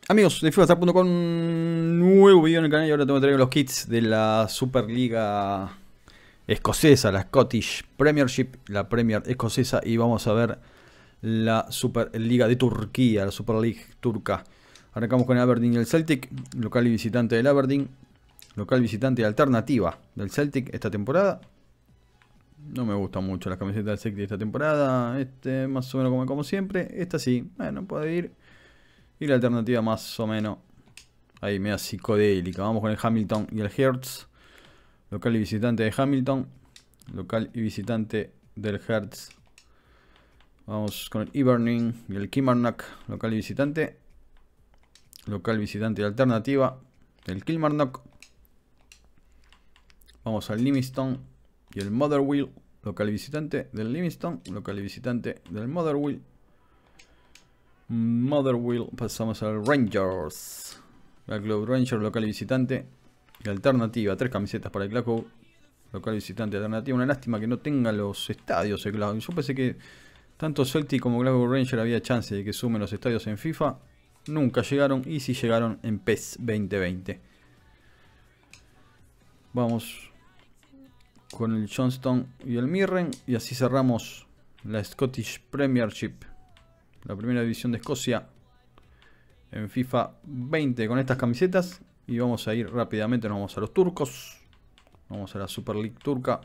Amigos de FIFAstar.com, nuevo video en el canal y ahora tengo que traer los kits de la Superliga escocesa, la Scottish Premiership, la Premier escocesa, y vamos a ver la Superliga de Turquía, la Super League turca. Arrancamos con el Aberdeen y el Celtic, local y visitante del Aberdeen, local visitante y alternativa del Celtic esta temporada. No me gustan mucho las camisetas del Celtic de esta temporada, más o menos como siempre, esta sí, bueno, puede ir. Y la alternativa más o menos ahí media psicodélica. Vamos con el Hamilton y el Hearts. Local y visitante de Hamilton. Local y visitante del Hearts. Vamos con el Hibernian y el Kilmarnock. Local y visitante. Local visitante y alternativa del Kilmarnock. Vamos al Livingston y el Motherwell. Local y visitante del Livingston. Local y visitante del Motherwell. Pasamos al Rangers. Glasgow Rangers, local y visitante. Y alternativa, 3 camisetas para el Glasgow. Local y visitante, alternativa. Una lástima que no tenga los estadios el Glasgow. Yo pensé que tanto Celtic como Glasgow Rangers había chance de que sumen los estadios en FIFA. Nunca llegaron, y sí llegaron en PES 2020. Vamos con el Johnston y el Mirren. Y así cerramos la Scottish Premiership, la primera división de Escocia, en FIFA 20 con estas camisetas. Y vamos a ir rápidamente, nos vamos a los turcos. Vamos a la Super League turca.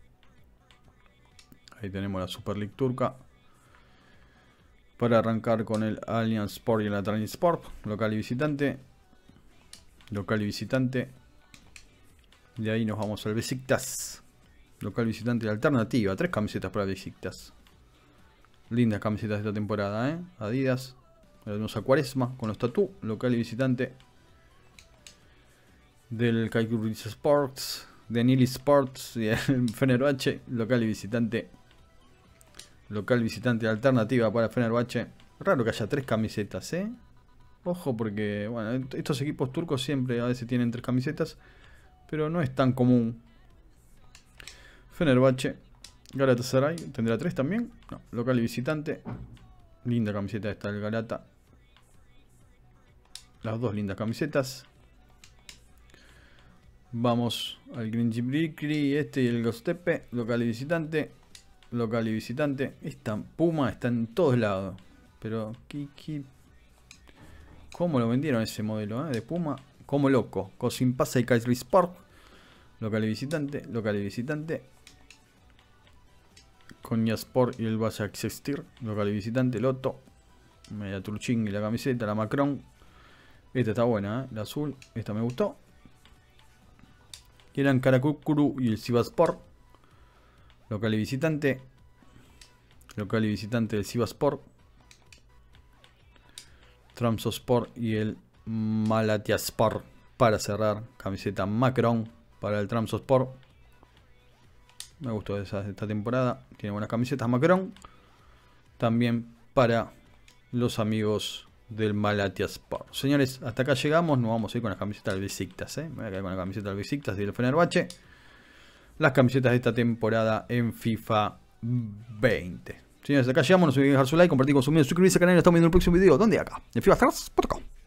Ahí tenemos la Super League turca. Para arrancar con el Allianz Sport y el Atlantic Sport, local y visitante. Local y visitante. De ahí nos vamos al Besiktas. Local visitante y alternativa. 3 camisetas para Besiktas. Lindas camisetas de esta temporada, Adidas. Tenemos a Cuaresma con los tatú. Local y visitante del Kaikuriz Sports, de Nili Sports y el Fenerbahce. Local y visitante. Local visitante alternativa para Fenerbahce. Raro que haya 3 camisetas, Ojo, porque bueno, estos equipos turcos siempre a veces tienen 3 camisetas, pero no es tan común. Fenerbahce. Galatasaray tendrá 3 también. No, local y visitante. Linda camiseta esta del Galata. Las 2 lindas camisetas. Vamos al Green Gibricri, y el Gostepe. Local y visitante. Local y visitante. Esta Puma está en todos lados. Pero ¿cómo lo vendieron ese modelo de Puma? Como loco. Cosin Pasa y Kayseri Sport. Local y visitante. Local y visitante. Konyaspor y el Başakşehir, local y visitante. Loto, media Turching y la camiseta, la Macron. Esta está buena, la azul, esta me gustó. Y eran Karakukuru y el Sivasspor, local y visitante. Local y visitante del Sivasspor. Trabzonspor y el Malatyaspor para cerrar. Camiseta Macron para el Trabzonspor. Me gustó esa de esta temporada. Tiene buenas camisetas Macron. También para los amigos del Malatyaspor. Señores, hasta acá llegamos. Nos vamos a ir con las camisetas del Besiktas. Me voy a quedar con la camiseta del Besiktas y del Fenerbahce. Las camisetas de esta temporada en FIFA 20. Señores, hasta acá llegamos. No se olviden dejar su like, compartir, consumir, suscribirse al canal y nos estamos viendo en el próximo video. ¿Dónde? Acá, en FIFAstar.com.